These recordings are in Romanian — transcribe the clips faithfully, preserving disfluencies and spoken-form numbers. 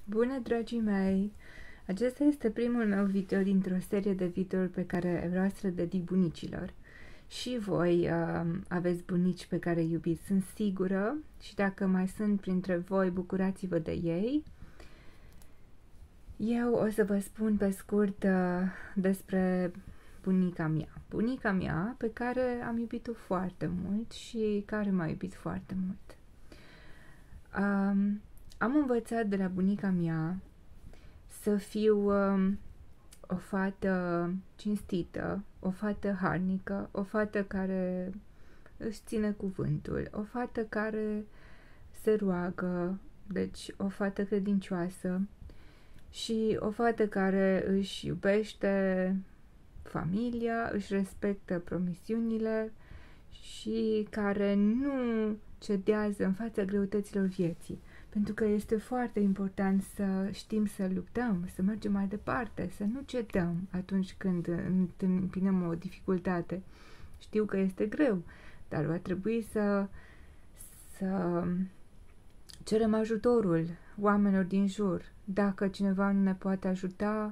Bună, dragii mei! Acesta este primul meu video dintr-o serie de videouri pe care vreau să le dedic bunicilor. Și voi uh, aveți bunici pe care îi iubiți, sunt sigură, și dacă mai sunt printre voi, bucurați-vă de ei. Eu o să vă spun pe scurt uh, despre bunica mea. Bunica mea pe care am iubit-o foarte mult și care m-a iubit foarte mult. Um, am învățat de la bunica mea să fiu um, o fată cinstită, o fată harnică, o fată care își ține cuvântul, o fată care se roagă, deci o fată credincioasă și o fată care își iubește familia, își respectă promisiunile și care nu cedează în fața greutăților vieții. Pentru că este foarte important să știm să luptăm, să mergem mai departe, să nu cedăm atunci când întâmpinăm o dificultate. Știu că este greu, dar va trebui să, să cerem ajutorul oamenilor din jur. Dacă cineva nu ne poate ajuta,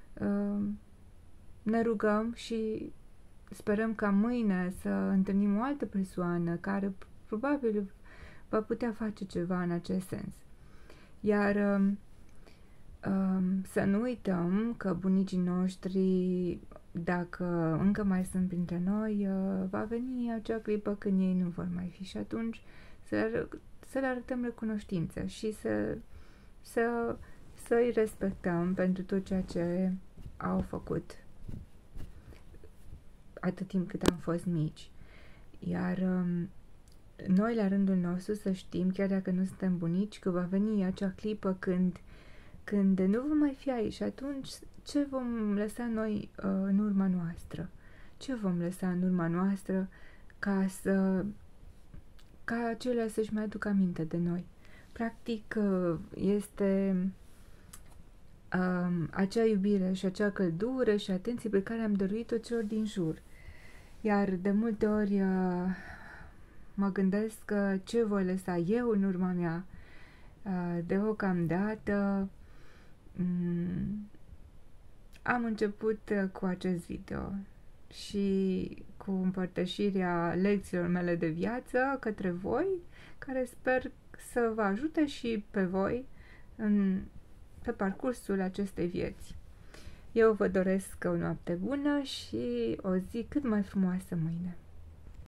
ne rugăm și sperăm ca mâine să întâlnim o altă persoană care probabil va putea face ceva în acest sens. Iar um, um, să nu uităm că bunicii noștri, dacă încă mai sunt printre noi, uh, va veni acea clipă când ei nu vor mai fi și atunci să, să le arătăm recunoștință și să, să, să îi respectăm pentru tot ceea ce au făcut atât timp cât am fost mici. Iar um, noi, la rândul nostru, să știm, chiar dacă nu suntem bunici, că va veni acea clipă când, când nu vom mai fi aici. Și atunci, ce vom lăsa noi uh, în urma noastră? Ce vom lăsa în urma noastră ca să ca acelea să-și mai aducă aminte de noi? Practic, uh, este uh, acea iubire și acea căldură și atenție pe care am dăruit-o celor din jur. Iar de multe ori uh, mă gândesc că ce voi lăsa eu în urma mea. Deocamdată am început cu acest video și cu împărtășirea lecțiilor mele de viață către voi, care sper să vă ajute și pe voi în, pe parcursul acestei vieți. Eu vă doresc o noapte bună și o zi cât mai frumoasă mâine.